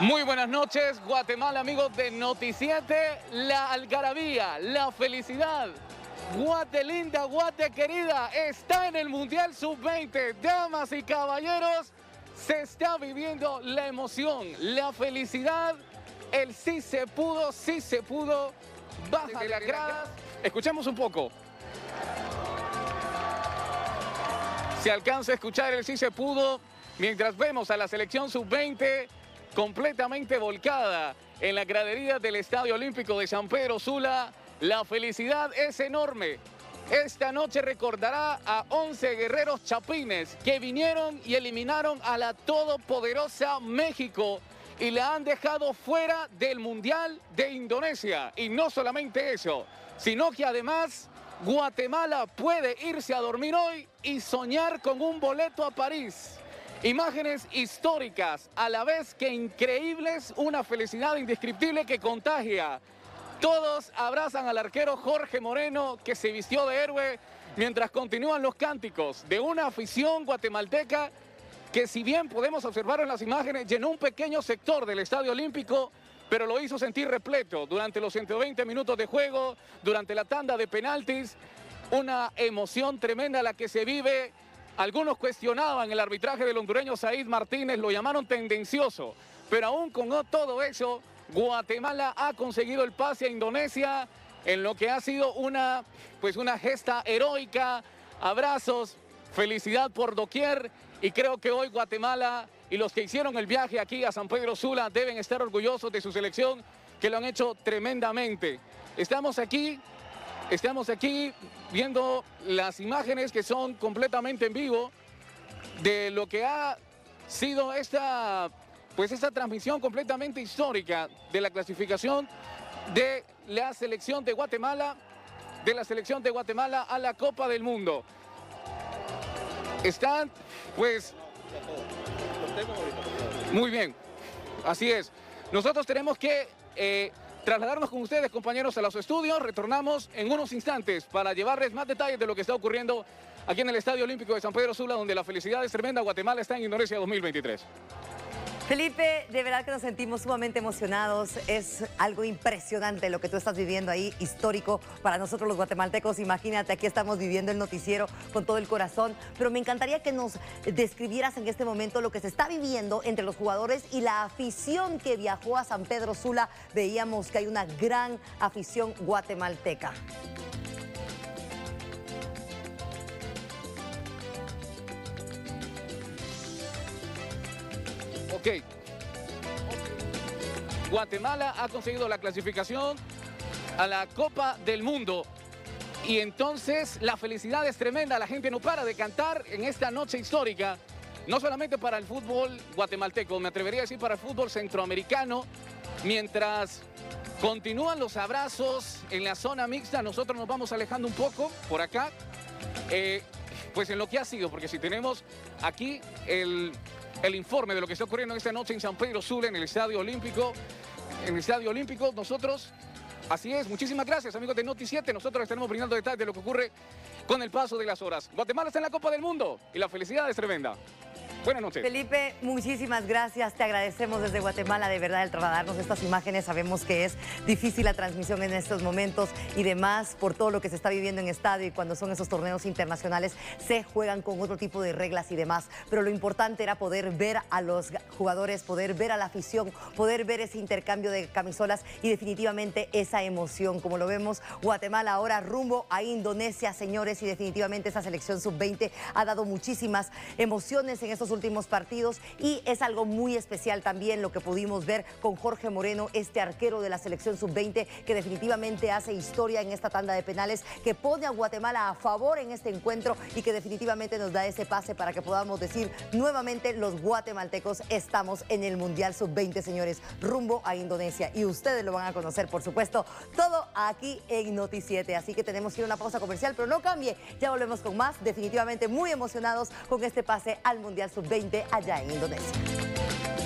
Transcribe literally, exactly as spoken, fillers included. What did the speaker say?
Muy buenas noches, Guatemala, amigos de Noti siete. La algarabía, la felicidad. Guate linda, Guate querida, está en el Mundial sub veinte. Damas y caballeros, se está viviendo la emoción, la felicidad, el sí se pudo, sí se pudo. Baja de las gradas. Escuchemos un poco. Se alcanza a escuchar el sí se pudo mientras vemos a la selección sub veinte completamente volcada en la gradería del Estadio Olímpico de San Pedro Sula. La felicidad es enorme. Esta noche recordará a once guerreros chapines que vinieron y eliminaron a la todopoderosa México y la han dejado fuera del Mundial de Indonesia. Y no solamente eso, sino que además Guatemala puede irse a dormir hoy y soñar con un boleto a París. Imágenes históricas, a la vez que increíbles, una felicidad indescriptible que contagia. Todos abrazan al arquero Jorge Moreno, que se vistió de héroe, mientras continúan los cánticos de una afición guatemalteca que, si bien podemos observar en las imágenes, llenó un pequeño sector del Estadio Olímpico, pero lo hizo sentir repleto durante los ciento veinte minutos de juego, durante la tanda de penaltis. Una emoción tremenda la que se vive. Algunos cuestionaban el arbitraje del hondureño Said Martínez, lo llamaron tendencioso, pero aún con todo eso, Guatemala ha conseguido el pase a Indonesia en lo que ha sido una, pues una gesta heroica, abrazos, felicidad por doquier, y creo que hoy Guatemala y los que hicieron el viaje aquí a San Pedro Sula deben estar orgullosos de su selección, que lo han hecho tremendamente. Estamos aquí... Estamos aquí viendo las imágenes que son completamente en vivo de lo que ha sido esta, pues esta transmisión completamente histórica de la clasificación de la selección de Guatemala, de la selección de Guatemala a la Copa del Mundo. Están, pues, muy bien, así es. Nosotros tenemos que... Eh, trasladarnos con ustedes, compañeros, a los estudios. Retornamos en unos instantes para llevarles más detalles de lo que está ocurriendo aquí en el Estadio Olímpico de San Pedro Sula, donde la felicidad es tremenda. Guatemala está en Indonesia dos mil veintitrés. Felipe, de verdad que nos sentimos sumamente emocionados. Es algo impresionante lo que tú estás viviendo ahí, histórico para nosotros los guatemaltecos. Imagínate, aquí estamos viviendo el noticiero con todo el corazón, pero me encantaría que nos describieras en este momento lo que se está viviendo entre los jugadores y la afición que viajó a San Pedro Sula. Veíamos que hay una gran afición guatemalteca. Ok. Guatemala ha conseguido la clasificación a la Copa del Mundo y entonces la felicidad es tremenda. La gente no para de cantar en esta noche histórica, no solamente para el fútbol guatemalteco, me atrevería a decir para el fútbol centroamericano. Mientras continúan los abrazos en la zona mixta, nosotros nos vamos alejando un poco por acá, eh, pues en lo que ha sido, porque si tenemos aquí el... el informe de lo que está ocurriendo esta noche en San Pedro Sula, en el Estadio Olímpico. En el Estadio Olímpico, nosotros, así es, muchísimas gracias, amigos de Noti siete. Nosotros les estaremos brindando detalles de lo que ocurre con el paso de las horas. Guatemala está en la Copa del Mundo y la felicidad es tremenda. Buenas noches. Felipe, muchísimas gracias. Te agradecemos desde Guatemala, de verdad, el trasladarnos estas imágenes. Sabemos que es difícil la transmisión en estos momentos y demás por todo lo que se está viviendo en estadio, y cuando son esos torneos internacionales se juegan con otro tipo de reglas y demás. Pero lo importante era poder ver a los jugadores, poder ver a la afición, poder ver ese intercambio de camisolas y definitivamente esa emoción. Como lo vemos, Guatemala ahora rumbo a Indonesia, señores, y definitivamente esa selección sub veinte ha dado muchísimas emociones en estos últimos partidos, y es algo muy especial también lo que pudimos ver con Jorge Moreno, este arquero de la selección sub veinte que definitivamente hace historia en esta tanda de penales, que pone a Guatemala a favor en este encuentro y que definitivamente nos da ese pase para que podamos decir nuevamente los guatemaltecos estamos en el Mundial sub veinte, señores, rumbo a Indonesia, y ustedes lo van a conocer, por supuesto, todo aquí en Noti siete. Así que tenemos que ir a una pausa comercial, pero no cambie, ya volvemos con más, definitivamente muy emocionados con este pase al Mundial sub veinte allá en Indonesia.